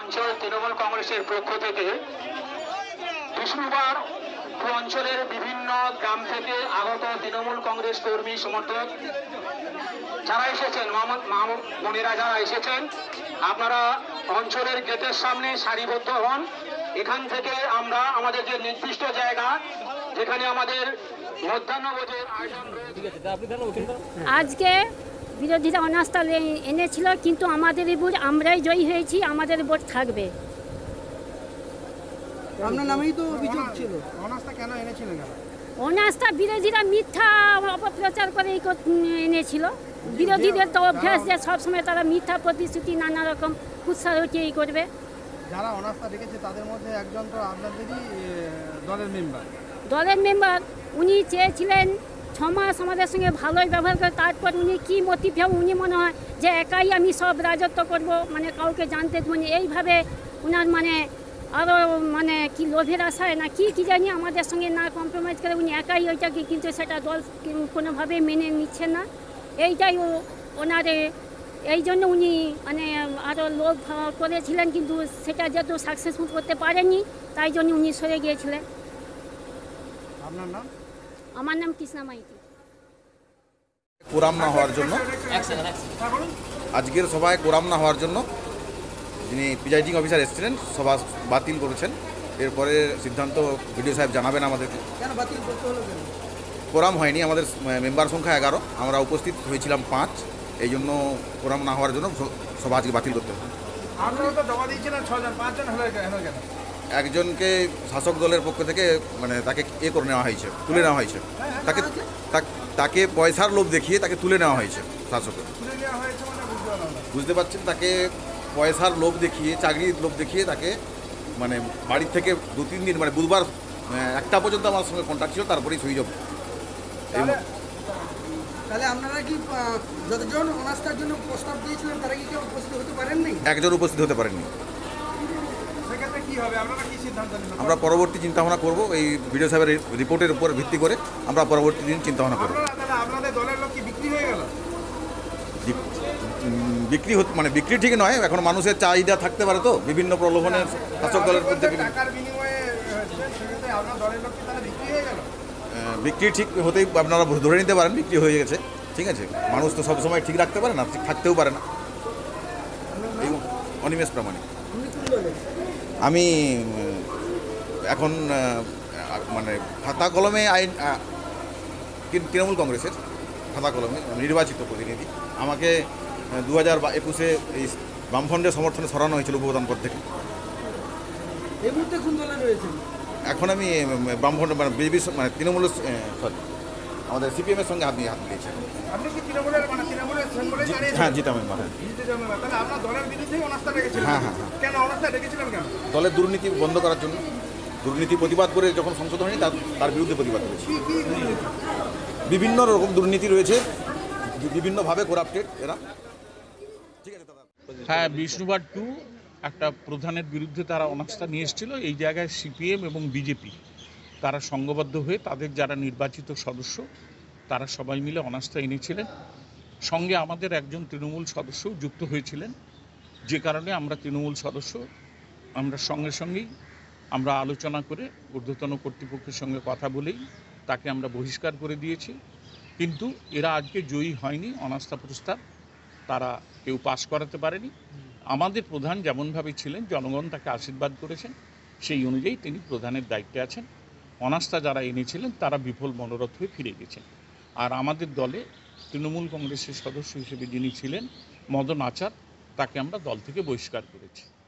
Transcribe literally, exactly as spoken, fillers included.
অঞ্চল তৃণমূল কংগ্রেসের পক্ষ থেকে বিষ্ণুবার অঞ্চলের বিভিন্ন গ্রাম থেকে আগত তৃণমূল কংগ্রেস কর্মী সমর্থক যারা এসেছেন, বোনেরা যারা এসেছেন, আপনারা অঞ্চলের গেটের সামনে সারিবদ্ধ হন। এখান থেকে আমরা আমাদের যে নির্দিষ্ট জায়গা যেখানে আমাদের মধ্যাহ্নভোজের আয়োজন আজকে বিরোধীরা অনাস্থা এনেছিল, কিন্তু আমাদের ভোট আমরাই জয়ী হয়েছি, আমাদের ভোট থাকবে। আপনার নামেই তো অভিযোগ ছিল, অনাস্থা কেন এনেছিলেন? অনাস্থা বিরোধীরা মিথ্যা অপপ্রচার করে এনেছিল। বিরোধীদের তো অভ্যাস যে সবসময় তারা মিথ্যা প্রতিশ্রুতি নানা রকম কুৎসারটি করবে। যারা অনাস্থা রেখেছে তাদের মধ্যে একজন তো আপনাদেরই দলের মেম্বার। দলের মেম্বার উনি চেয়েছিলেন ছ মাস আমাদের সঙ্গে ভালোই ব্যবহার করে, তারপর উনি কী মোটিভ হবে, উনি মনে হয় যে একাই আমি সব রাজত্ব করব, মানে কাউকে জানতে দেবনি, এইভাবে উনার মানে আরও মানে কি লোভের আশায় না কি কি জানি আমাদের সঙ্গে না কম্প্রোমাইজ করে উনি একাই ওইটাকে, কিন্তু সেটা দল কোনোভাবে মেনে নিচ্ছে না। এইটাই ওনার, এই জন্য উনি মানে আরও লোভ করেছিলেন, কিন্তু সেটা যেহেতু সাকসেসফুল করতে পারেননি, তাই জন্য উনি সরে গিয়েছিলেন। আপনার নাম? আমার নাম কৃষ্ণা মাইতি। কোরাম না হওয়ার জন্য আজকের সভায় কোরাম না হওয়ার জন্য যিনি প্রিজাইডিং অফিসার এসেছিলেন সভা বাতিল করেছেন। এরপরে সিদ্ধান্ত ভিডিও সাহেব জানাবেন আমাদেরকে। কেন বাতিল করতে হলো? কেন কোরাম হয়নি, আমাদের মেম্বার সংখ্যা এগারো, আমরা উপস্থিত হয়েছিলাম পাঁচ, এই জন্য কোরাম না হওয়ার জন্য সভা আজকে বাতিল করতে হবে। আপনারা তো জমা দিয়েছিলেন ছজন, পাঁচজন হলো কেন? একজনকে শাসক দলের পক্ষ থেকে মানে তাকে এ করে নেওয়া হয়েছে, তুলে নেওয়া হয়েছে, তাকে তাকে পয়সার লোভ দেখিয়ে তাকে তুলে নেওয়া হয়েছে। শাসকের বুঝতে পারছেন, তাকে পয়সার লোভ দেখিয়ে, চাকরির লোভ দেখিয়ে তাকে মানে বাড়ির থেকে দু তিন দিন মানে বুধবার একটা পর্যন্ত আমার সঙ্গে কন্ট্যাক্ট ছিল, তারপরেই সুইচ অফ। তাহলে আপনারা কি যতজন অনাস্থার জন্য প্রস্তাব দিয়েছিলেন তারা কি কেউ উপস্থিত হতে পারেননি? একজন উপস্থিত হতে পারেননি। সেক্ষেত্রে কি হবে? আপনারা কি সিদ্ধান্ত নেবেন? আমরা পরবর্তী চিন্তাভাবনা করব, এই ভিডিও সাহেবের রিপোর্টের উপর ভিত্তি করে আমরা পরবর্তী দিন চিন্তাভাবনা করব। আপনাদের দলের লোক কি বিক্রি হয়ে গেল? বিক্রি হতে মানে বিক্রি ঠিক নয়, এখন মানুষের চাহিদা থাকতে পারে, তো বিভিন্ন প্রলোভনের শাসক দলের মধ্যে টাকার বিনিময়ে সেক্ষেত্রে আপনার দলের লোক কি তারা বিক্রি হয়ে গেল? বিক্রি ঠিক হতেই আপনারা ধরে নিতে পারেন বিক্রি হয়ে গেছে, ঠিক আছে। মানুষ তো সবসময় ঠিক রাখতে পারে না, ঠিক থাকতেও পারে না। এই অনিমেষ প্রামাণিক। আমি এখন মানে খাতা কলমে আইন তৃণমূল কংগ্রেসের খাতা কলমে নির্বাচিত প্রতিনিধি। আমাকে দু হাজার একুশে এই বামফ্রন্টের সমর্থনে সরানো হয়েছিল উপপ্রধান পদ থেকে। এই মুহূর্তে কোন দলে রয়েছেন? এখন আমি বামফ্রন্ট মানে বিজেপি মানে তৃণমূলের সরি আমাদের সিপিএমের সঙ্গে হাত নিয়ে হাত দিয়েছি। আপনি কি তৃণমূলের মানে তৃণমূলের সিম্বলে দাঁড়িয়েছেন? হ্যাঁ, জিতা মেম্বার। হ্যাঁ, তাহলে আপনার দলের বিরুদ্ধেই অনাস্থা রেখেছিলেন? হ্যাঁ হ্যাঁ। কেন অনাস্থা রেখেছিলেন? কেন? দলের দুর্নীতি বন্ধ করার জন্য। দুর্নীতি প্রতিবাদ করে যখন সংশোধন হয়নি তার তার বিরুদ্ধে প্রতিবাদ করেছি। বিভিন্ন রকম দুর্নীতি রয়েছে, বিভিন্নভাবে করাপ্টেড এরা। ঠিক আছে দাদা। হ্যাঁ, বিষ্ণুবার টু একটা প্রধানের বিরুদ্ধে তারা অনাস্থা নিয়ে এসেছিল। এই জায়গায় সিপিএম এবং বিজেপি তারা সংঘবদ্ধ হয়ে তাদের যারা নির্বাচিত সদস্য তারা সবাই মিলে অনাস্থা এনেছিলেন। সঙ্গে আমাদের একজন তৃণমূল সদস্য যুক্ত হয়েছিলেন, যে কারণে আমরা তৃণমূল সদস্য আমরা সঙ্গে সঙ্গেই আমরা আলোচনা করে ঊর্ধ্বতন কর্তৃপক্ষের সঙ্গে কথা বলেই তাকে আমরা বহিষ্কার করে দিয়েছি। কিন্তু এরা আজকে জয়ী হয়নি, অনাস্থা প্রস্তাব তারা কেউ পাশ করাতে পারেনি। আমাদের প্রধান যেমনভাবে ছিলেন, জনগণ তাকে আশীর্বাদ করেছেন, সেই অনুযায়ী তিনি প্রধানের দায়িত্বে আছেন। অনাস্থা যারা এনেছিলেন তারা বিফল মনোরথ হয়ে ফিরে গেছেন। আর আমাদের দলে তৃণমূল কংগ্রেসের সদস্য হিসেবে যিনি ছিলেন মদন আচার, তাকে আমরা দল থেকে বহিষ্কার করেছি।